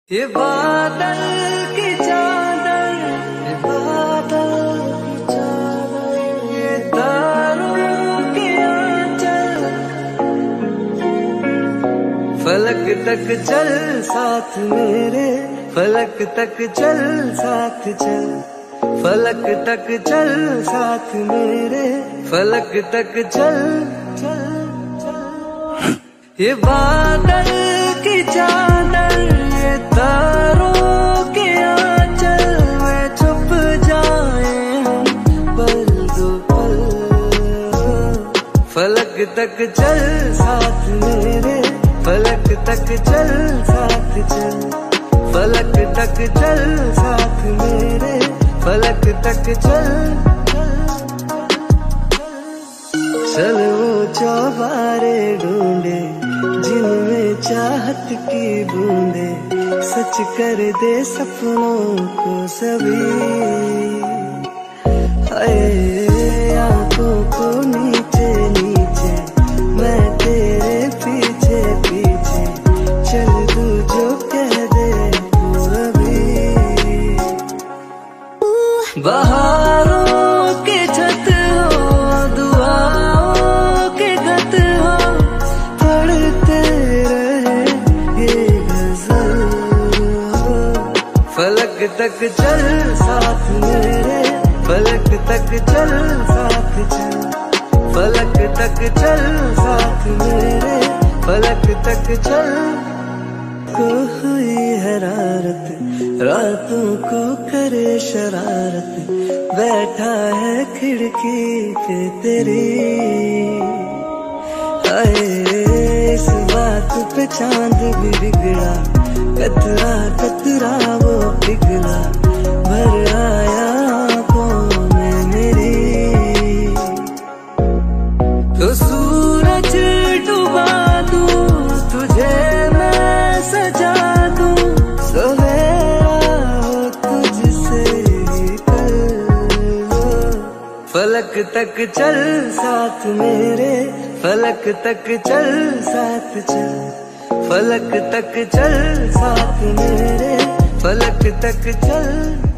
ये बादल की चादर, ये बादल की चादर, ये तारों के आंचल, फलक तक चल साथ मेरे, फलक तक चल साथ चल, फलक तक चल साथ मेरे, फलक तक चल चल चल। ये बादल की चादर, ये तारों के आंचल में छुप जाए हम पल दो पल, फलक तक चल साथ मेरे, फलक तक चल साथ चल, फलक तक चल साथ मेरे, फलक तक चल चल। वो चौबारे ढूंढे जिनमें चाहत की बूंदे, सच कर दे सपनों को सभी। हाय आंखों को नीचे नीचे, मैं तेरे पीछे पीछे, चल तू जो कह दे तू अभी। बहारों के छत हो, दुआओं के खत हो, पढ़ते रहे ये गजल। फलक तक चल साथ मेरे, फलक तक चल साथ चल, फलक तक चल साथ मेरे, फलक तक चल। को हुई हरारत, रातों को करे शरारत, बैठा है खिड़की पे तेरी। आए इस बात पे चांद भी बिगड़ा, कतरा कतरा वो पिघला, भर आया आंखों में मेरी। तो सूरज डुबा दूं तुझे मैं सजा दूं, सवेरा हो तुझसे ही कल। फलक तक चल साथ मेरे, फलक तक चल साथ चल, फलक तक चल साथ मेरे, फलक तक चल।